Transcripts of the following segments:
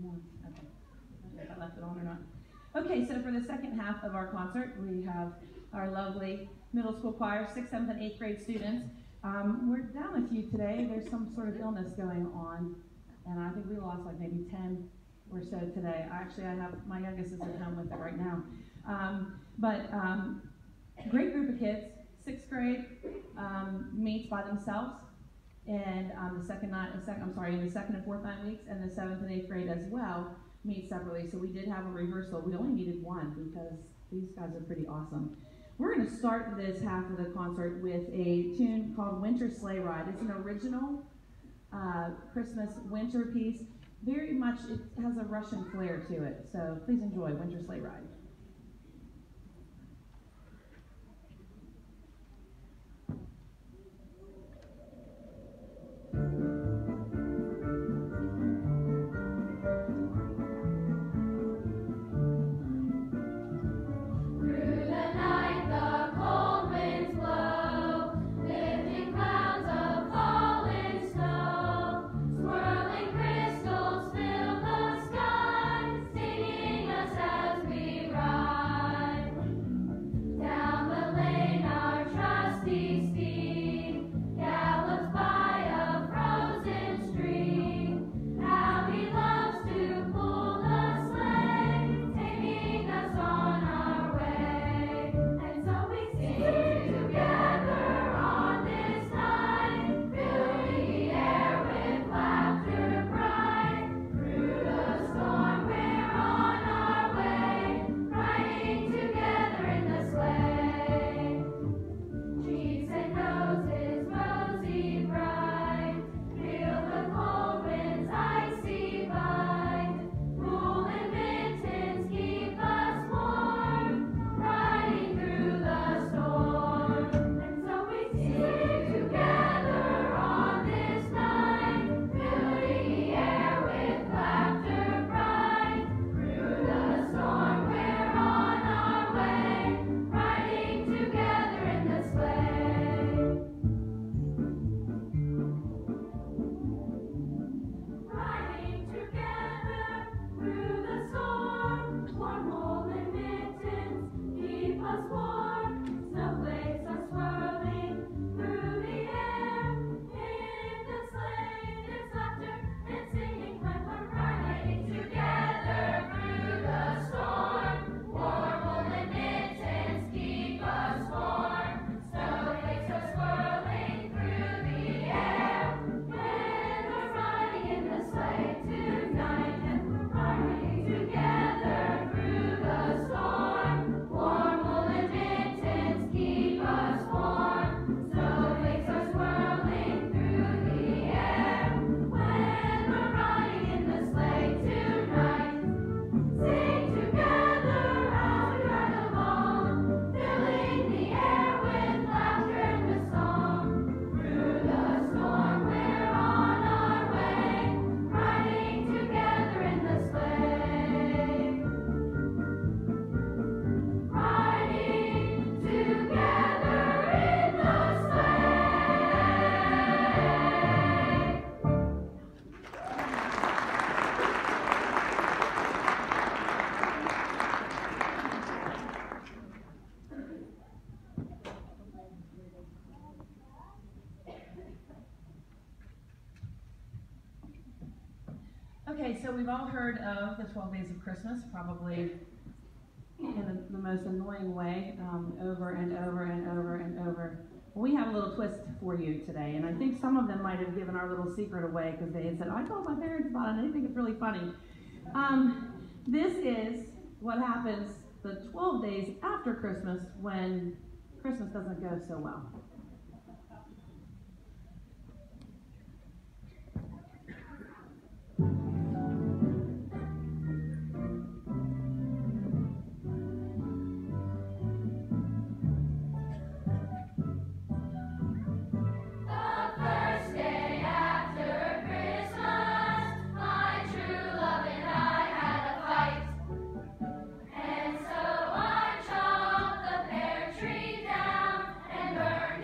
No. Okay. I don't know if I left it on or not. Okay, so for the second half of our concert, we have our lovely middle school choir, 6th, 7th, and 8th grade students. We're down a few today. There's some sort of illness going on, and I think we lost like maybe 10 or so today. Actually, I have my youngest is at home with it right now. Great group of kids. 6th grade meets by themselves, and in the second and 4th 9 weeks, and the 7th and 8th grade as well meet separately. So we did have a rehearsal. We only needed one because these guys are pretty awesome. We're going to start this half of the concert with a tune called Winter Sleigh Ride. It's an original Christmas winter piece. Very much, it has a Russian flair to it. So please enjoy Winter Sleigh Ride. Okay, so we've all heard of the 12 Days of Christmas, probably in the most annoying way, over and over and over and over. Well, we have a little twist for you today, and I think some of them might have given our little secret away because they had said, I told my parents about it, and they think it's really funny. This is what happens the 12 days after Christmas when Christmas doesn't go so well. And so I chopped the pear tree down and burned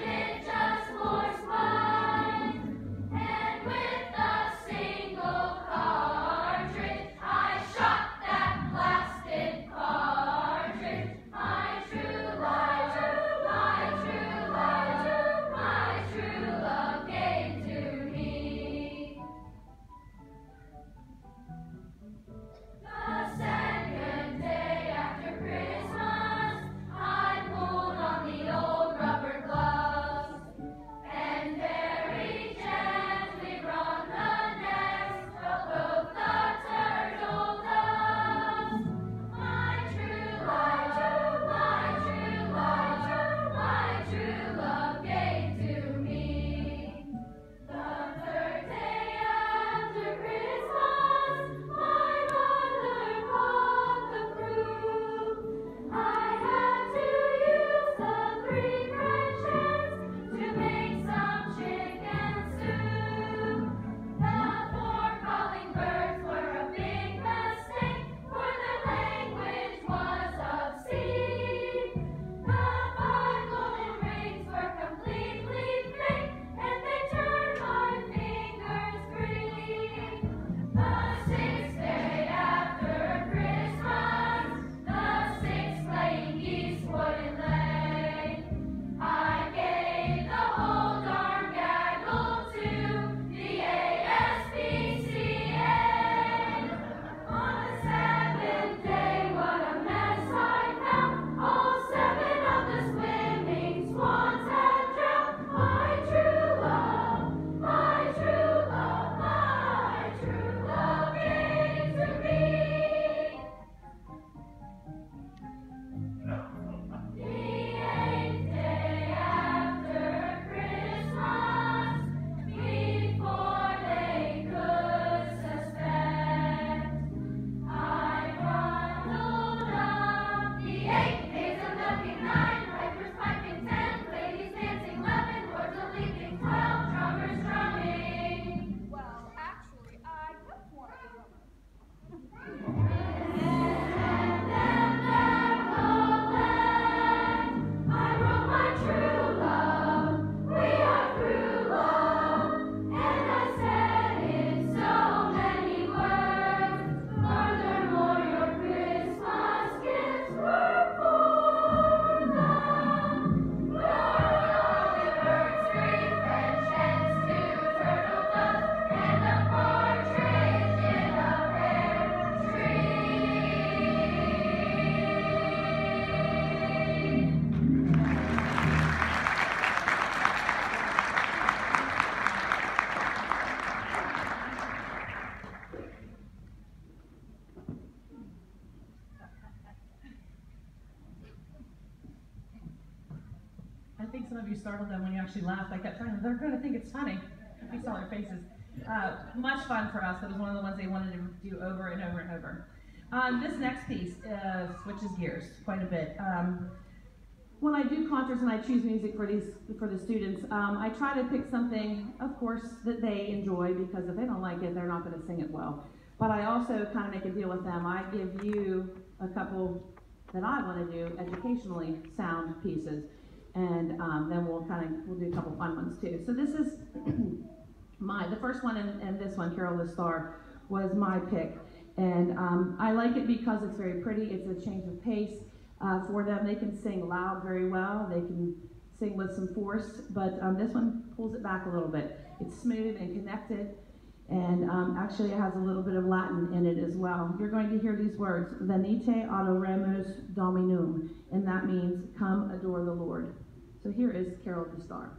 think some of you startled them when you actually laughed. I kept telling them, they're going to think it's funny. We saw their faces. Much fun for us. It was one of the ones they wanted to do over and over and over. This next piece switches gears quite a bit. When I do concerts and I choose music for the students, I try to pick something, of course, that they enjoy, because if they don't like it, they're not going to sing it well. But I also kind of make a deal with them. I give you a couple that I want to do educationally sound pieces, and then we'll do a couple fun ones too. So this is the first one, and this one, Carol the Star, was my pick, and I like it because it's very pretty. It's a change of pace for them. They can sing loud very well. They can sing with some force, but this one pulls it back a little bit. It's smooth and connected, and actually it has a little bit of Latin in it as well. You're going to hear these words, Venite adoremus Dominum, and that means, come adore the Lord. So here is Carol the Star.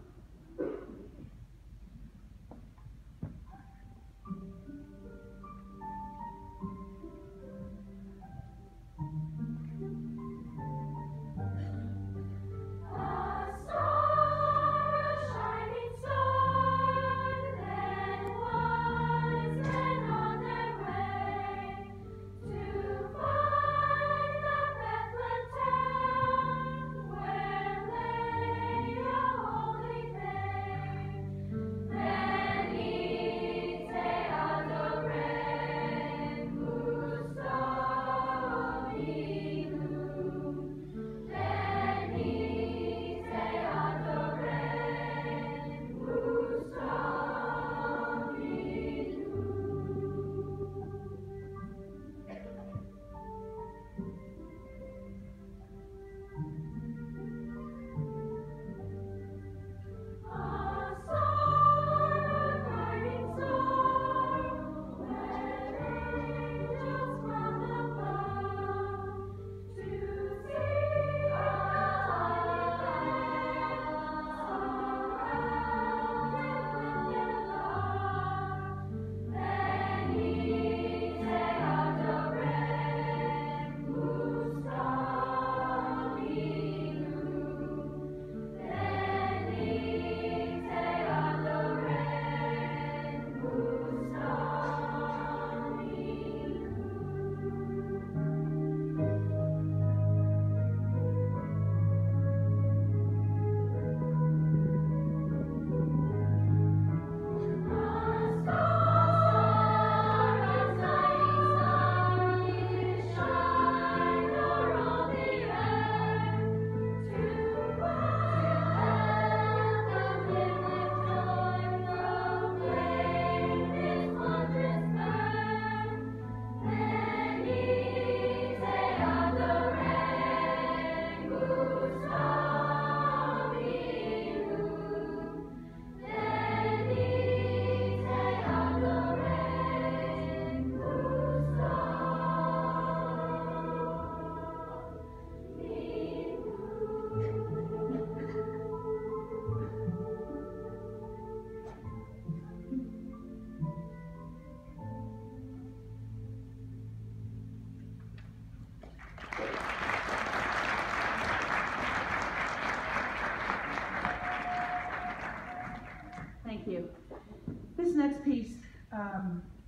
Thank you. This next piece, I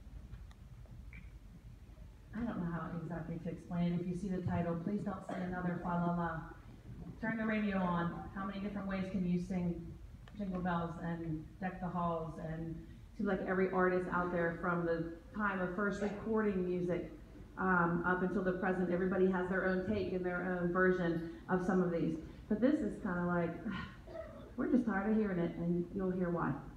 don't know how exactly to explain it. If you see the title, please don't sing another fa la la. Turn the radio on. How many different ways can you sing Jingle Bells and Deck the Halls? And it seems like every artist out there, from the time of first recording music up until the present, everybody has their own take and their own version of some of these. But this is kind of like, we're just tired of hearing it, and you'll hear why.